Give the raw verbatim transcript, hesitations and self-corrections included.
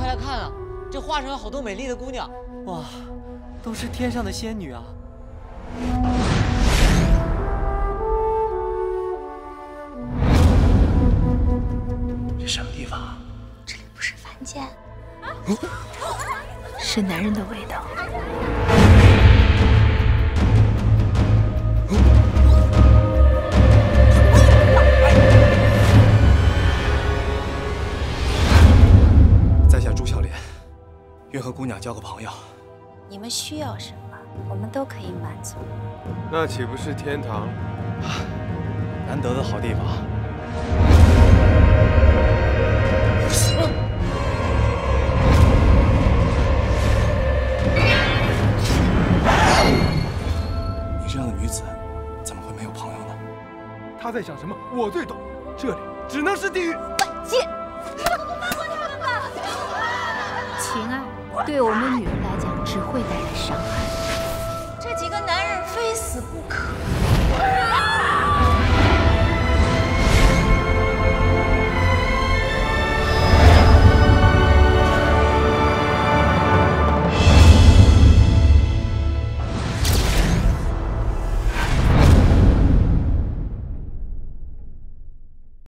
来看啊，这画上有好多美丽的姑娘， 哇，都是天上的仙女啊！ 这什么地方啊？ 这里不是凡间，嗯、是男人的味道。 愿和姑娘交个朋友。 你们需要什么，我们都可以满足。 那岂不是天堂？ 啊，难得的好地方。你这样的女子，怎么会没有朋友呢？ 她在想什么？我最懂。这里只能是地狱。 犯贱！情爱。 对我们女人来讲，只会带来伤害。这几个男人非死不可。